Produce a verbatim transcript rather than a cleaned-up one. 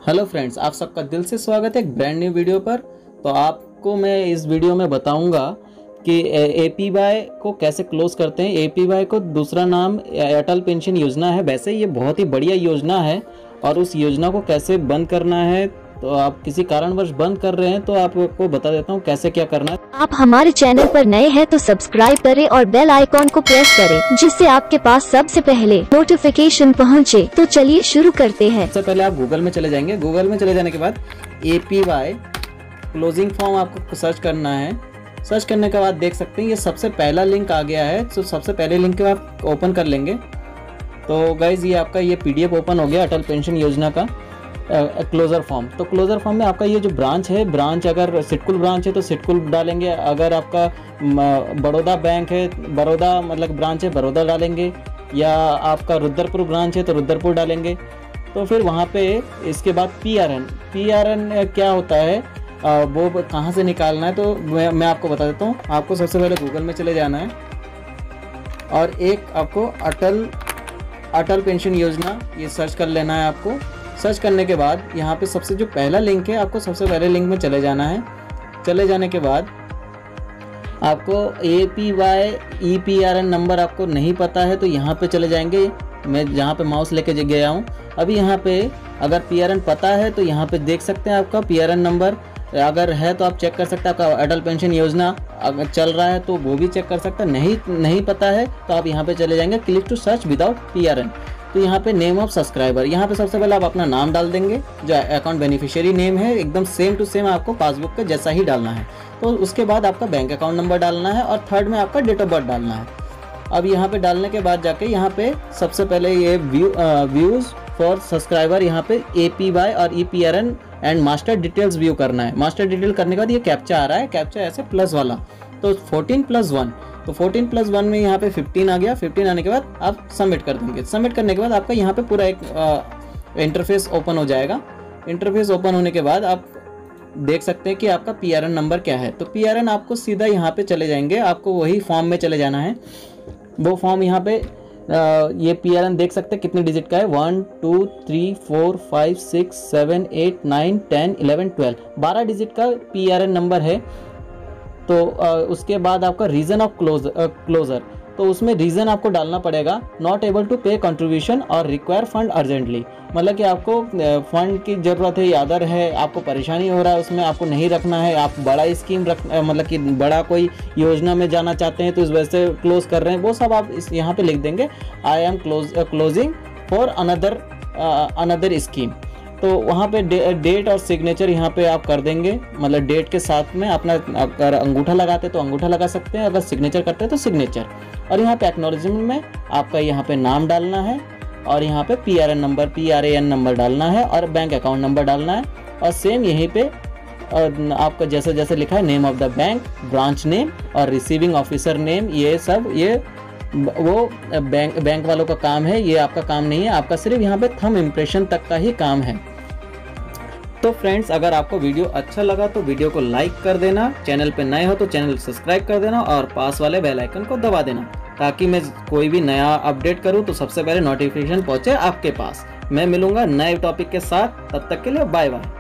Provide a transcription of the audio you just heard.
Hello friends, आप सबका दिल से स्वागत है एक ब्रांड न्यू वीडियो पर। तो आपको मैं इस वीडियो में बताऊंगा कि एपीवाई को कैसे क्लोज करते हैं। एपीवाई को दूसरा नाम अटल पेंशन योजना है। वैसे ये बहुत ही बढ़िया योजना है और उस योजना को कैसे बंद करना है, तो आप किसी कारणवश बंद कर रहे हैं तो आपको बता देता हूँ कैसे क्या करना है। आप हमारे चैनल पर नए हैं तो सब्सक्राइब करें और बेल आइकॉन को प्रेस करें, जिससे आपके पास सबसे पहले नोटिफिकेशन पहुंचे। तो चलिए शुरू करते हैं। सबसे पहले आप गूगल में चले जाएंगे। गूगल में चले जाने के बाद एपीवाई क्लोजिंग फॉर्म आपको सर्च करना है। सर्च करने के बाद देख सकते हैं ये सबसे पहला लिंक आ गया है। तो सबसे पहले लिंक को आप ओपन कर लेंगे। तो गाइज ये आपका ये पीडीएफ ओपन हो गया अटल पेंशन योजना का क्लोजर फॉर्म। तो क्लोजर फॉर्म में आपका ये जो ब्रांच है, ब्रांच अगर सिटकुल ब्रांच है तो सिटकुल डालेंगे। अगर आपका बड़ौदा बैंक है, बड़ौदा मतलब ब्रांच है, बड़ौदा डालेंगे। या आपका रुद्रपुर ब्रांच है तो रुद्रपुर डालेंगे। तो फिर वहाँ पे इसके बाद पीआरएन पीआरएन क्या होता है, वो कहाँ से निकालना है तो मैं, मैं आपको बता देता हूँ। आपको सबसे पहले गूगल में चले जाना है और एक आपको अटल अटल पेंशन योजना ये सर्च कर लेना है। आपको सर्च करने के बाद यहाँ पे सबसे जो पहला लिंक है, आपको सबसे पहले लिंक में चले जाना है। चले जाने के बाद आपको A P Y E P R N number आपको नहीं पता है तो यहाँ पे चले जाएंगे। मैं जहाँ पे माउस लेके गया हूँ अभी यहाँ पे अगर पी आर एन पता है तो यहाँ पे देख सकते हैं आपका पी आर एन नंबर अगर है तो आप चेक कर सकते हैं। आपका अटल पेंशन योजना अगर चल रहा है तो वो भी चेक कर सकते हैं। नहीं नहीं पता है तो आप यहाँ पे चले जाएंगे click to search without P R N. तो यहाँ पे नेम ऑफ सब्सक्राइबर, यहाँ पे सबसे पहले आप अपना नाम डाल देंगे जो अकाउंट बेनिफिशियरी नेम है, एकदम सेम टू सेम आपको पासबुक के जैसा ही डालना है। तो उसके बाद आपका बैंक अकाउंट नंबर डालना है और थर्ड में आपका डेट ऑफ बर्थ डालना है। अब यहाँ पे डालने के बाद जाके यहाँ पे सबसे पहले ये व्यू व्यूज फॉर सब्सक्राइबर, यहाँ पे एपीवाई और EPRN and master details view करना है। मास्टर डिटेल करने के बाद ये कैप्चा आ रहा है, कैप्चा ऐसे प्लस वाला, तो फोर्टीन प्लस वन, तो फोर्टीन प्लस वन में यहाँ पे फिफ्टीन आ गया। फिफ्टीन आने के बाद आप सबमिट कर देंगे। सबमिट करने के बाद आपका यहाँ पे पूरा एक इंटरफेस ओपन हो जाएगा। इंटरफेस ओपन होने के बाद आप देख सकते हैं कि आपका पीआरएन नंबर क्या है। तो पीआरएन आपको सीधा यहाँ पे चले जाएंगे, आपको वही फॉर्म में चले जाना है। वो फॉर्म यहाँ पे आ, ये पीआरएन देख सकते हैं कितने डिजिट का है, one two three four five six seven eight nine ten eleven twelve, बारह डिजिट का पीआरएन नंबर है। तो आ, उसके बाद आपका रीज़न ऑफ क्लोज क्लोजर, तो उसमें रीज़न आपको डालना पड़ेगा not able to pay contribution और रिक्वायर फंड अर्जेंटली, मतलब कि आपको फंड की ज़रूरत है, अदर है, आपको परेशानी हो रहा है, उसमें आपको नहीं रखना है, आप बड़ा स्कीम रख मतलब कि बड़ा कोई योजना में जाना चाहते हैं तो इस वजह से क्लोज कर रहे हैं, वो सब आप इस यहाँ पे लिख देंगे I am close closing for another another scheme. तो वहाँ पे डे, डेट और सिग्नेचर यहाँ पे आप कर देंगे, मतलब डेट के साथ में अपना अगर अंगूठा लगाते तो अंगूठा लगा सकते हैं, अगर सिग्नेचर करते हैं तो सिग्नेचर। और यहाँ पे एक्नॉलेजमेंट में आपका यहाँ पे नाम डालना है और यहाँ पे PRN number P R A N number डालना है और बैंक अकाउंट नंबर डालना है। और सेम यहीं पे और आपका जैसे जैसे लिखा है name of the bank, branch name और रिसीविंग ऑफिसर नेम, ये सब ये वो बैंक बैंक वालों का काम है, ये आपका काम नहीं है। आपका सिर्फ यहाँ पे थंब इम्प्रेशन तक का ही काम है। तो फ्रेंड्स, अगर आपको वीडियो अच्छा लगा तो वीडियो को लाइक कर देना, चैनल पे नए हो तो चैनल सब्सक्राइब कर देना और पास वाले बेल आइकन को दबा देना, ताकि मैं कोई भी नया अपडेट करूँ तो सबसे पहले नोटिफिकेशन पहुँचे आपके पास। मैं मिलूंगा नए टॉपिक के साथ, तब तक के लिए बाय बाय।